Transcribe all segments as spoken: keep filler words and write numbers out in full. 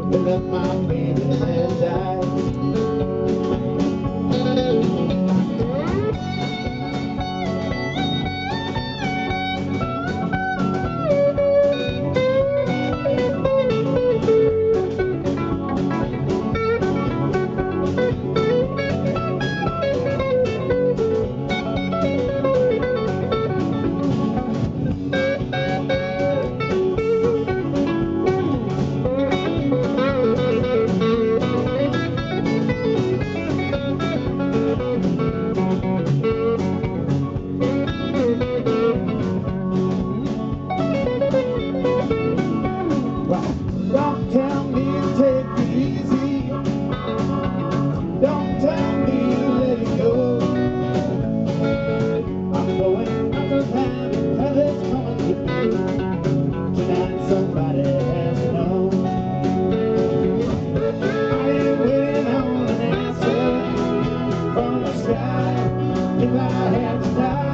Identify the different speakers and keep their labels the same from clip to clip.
Speaker 1: and let my baby die. Don't tell me to take it easy. Don't tell me to let it go. I'm going out of time, hell is coming with me. Tonight somebody has to know. I ain't waiting on an answer from the sky if I had to die.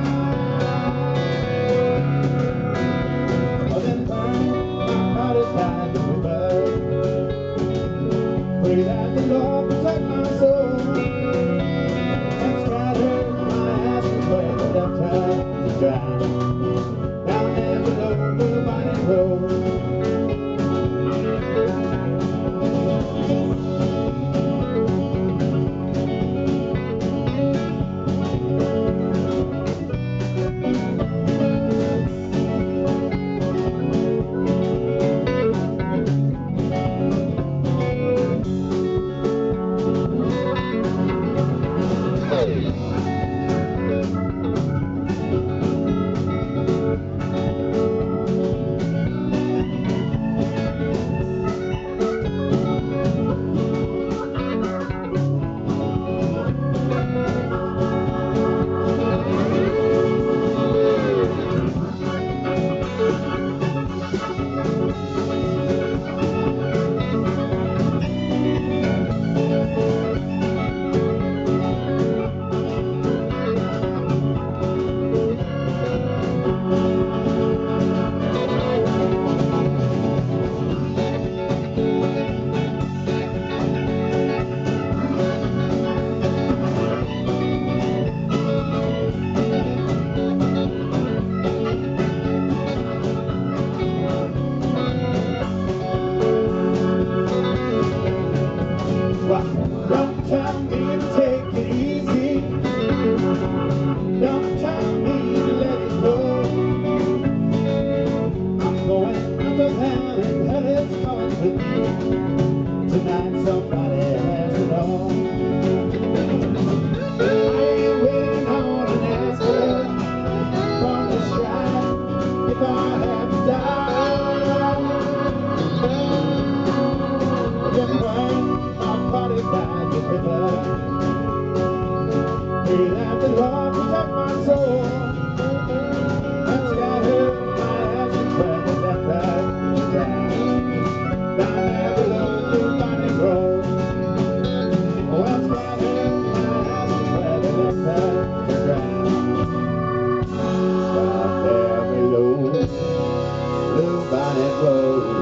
Speaker 1: Then burn my body by the river. Pray that the Lord protect my soul and scatter my ashes where the left time to dry. Down there below the Vine Road. Don't tell me to take it easy. Don't tell me to let it go. I'm going out of hell and hell is coming with me. Tonight somebody has to know. I ain't waiting on an answer from the sky if I have to die. Then burn my body by the river. Pray that the Lord protect my soul and scatter my ashes where the left time to die. Down there below the Vine Road. Oh, and scatter my ashes where the left time to die. Down there below the Vine Road.